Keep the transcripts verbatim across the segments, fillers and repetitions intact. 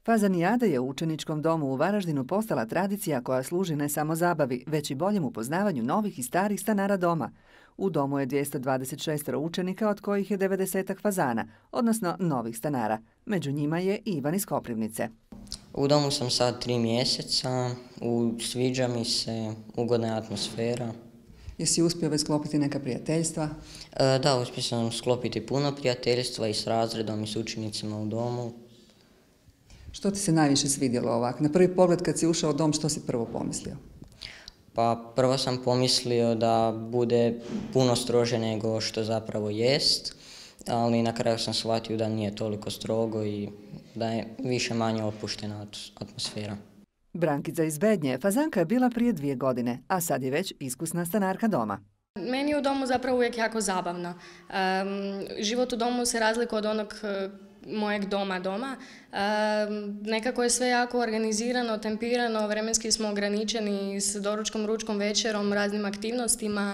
Fazanijada je u učeničkom domu u Varaždinu postala tradicija koja služi ne samo zabavi, već i boljem upoznavanju novih i starih stanara doma. U domu je dvjesto dvadeset šest učenika, od kojih je devedesetak fazana, odnosno novih stanara. Među njima je i Ivan iz Koprivnice. U domu sam sad tri mjeseca, u, sviđa mi se, ugodna je atmosfera. Jesi uspio već sklopiti neka prijateljstva? E, da, uspio sam sklopiti puno prijateljstva i s razredom i s učenicima u domu. Što ti se najviše svidjelo ovak? Na prvi pogled kad si ušao u dom, što si prvo pomislio? Pa prvo sam pomislio da bude puno strože nego što zapravo jest, ali na kraju sam shvatio da nije toliko strogo i da je više manje opuštena atmosfera. Brankica iz Bednje, fazanka je bila prije dvije godine, a sad je već iskusna stanarka doma. Meni je u domu zapravo uvijek jako zabavno. Um, život u domu se razlikuje od onog uh, mojeg doma doma. Um, nekako je sve jako organizirano, tempirano, vremenski smo ograničeni s doručkom, ručkom, večerom, raznim aktivnostima.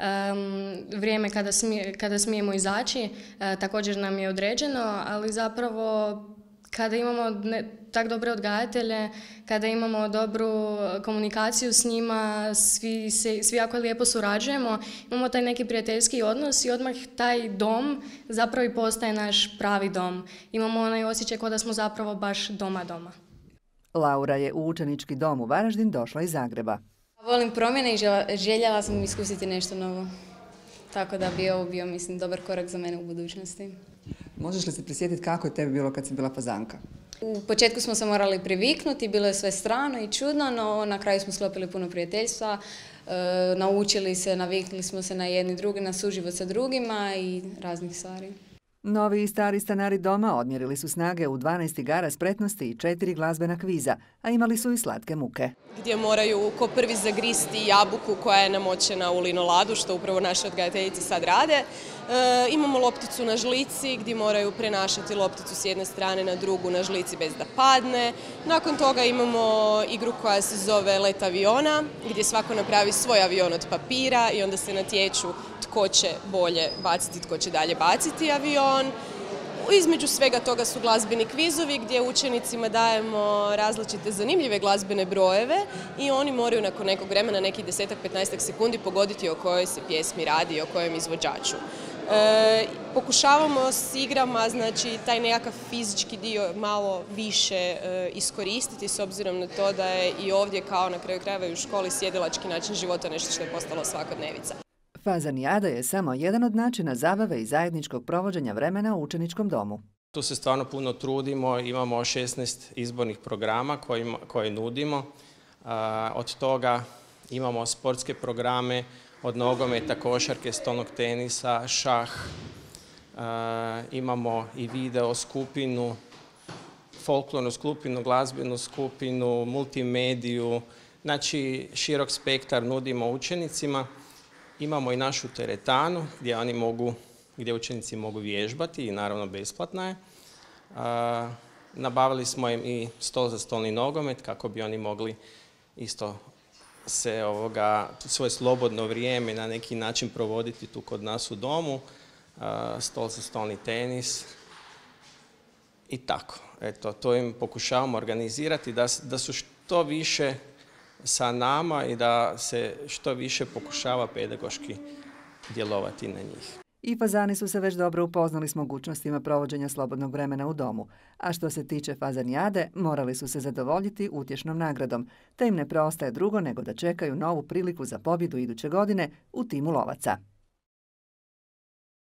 Um, vrijeme kada, smije, kada smijemo izaći uh, također nam je određeno, ali zapravo kada imamo ne, tak dobre odgajatelje, kada imamo dobru komunikaciju s njima, svi, se, svi jako lijepo surađujemo, imamo taj neki prijateljski odnos i odmah taj dom zapravo i postaje naš pravi dom. Imamo onaj osjećaj kao da smo zapravo baš doma doma. Laura je u učenički dom u Varaždin došla iz Zagreba. Volim promjene i željela sam iskusiti nešto novo. Tako da bi ovo bio, mislim, dobar korak za mene u budućnosti. Možeš li se prisjetiti kako je tebi bilo kad si bila fazanka? U početku smo se morali priviknuti, bilo je sve strano i čudno, no na kraju smo sklopili puno prijateljstva, e, naučili se, navikli smo se na jedni drugi, na suživot sa drugima i raznih stvari. Novi i stari stanari doma odmjerili su snage u dvanaest igara spretnosti i četiri glazbena kviza, a imali su i slatke muke. Gdje moraju ko prvi zagristi jabuku koja je namočena u linoladu, što upravo naše odgajateljice sad rade. E, imamo lopticu na žlici gdje moraju prenašati lopticu s jedne strane na drugu na žlici bez da padne. Nakon toga imamo igru koja se zove let aviona, gdje svako napravi svoj avion od papira i onda se natječu tko će bolje baciti, tko će dalje baciti avion. Između svega toga su glazbeni kvizovi gdje učenicima dajemo različite zanimljive glazbene brojeve i oni moraju nakon nekog vremena, nekih desetak, petnaestak sekundi pogoditi o kojoj se pjesmi radi i o kojem izvođaču. E, pokušavamo s igrama, znači, taj nekakav fizički dio malo više e, iskoristiti s obzirom na to da je i ovdje kao na kraju krajeva i u školi sjedilački način života nešto što je postalo svakodnevica. Fazanijada je samo jedan od načina zabave i zajedničkog provođenja vremena u učeničkom domu. Tu se stvarno puno trudimo, imamo šesnaest izbornih programa koji, koje nudimo. Od toga imamo sportske programe od nogometa, košarke, stolnog tenisa, šah. Imamo i video skupinu, folklornu skupinu, glazbenu skupinu, multimediju. Znači, širok spektar nudimo učenicima. Imamo i našu teretanu gdje oni mogu, gdje učenici mogu vježbati i naravno besplatna je. A, nabavili smo im i stol za stolni nogomet kako bi oni mogli isto se ovoga, svoje slobodno vrijeme na neki način provoditi tu kod nas u domu. A, stol za stolni tenis i tako. Eto, to im pokušavamo organizirati da, da su što više sa nama i da se što više pokušava pedagoški djelovati na njih. I fazani su se već dobro upoznali s mogućnostima provođenja slobodnog vremena u domu. A što se tiče fazanijade, morali su se zadovoljiti utješnom nagradom, te im ne preostaje drugo nego da čekaju novu priliku za pobjedu iduće godine u timu lovaca.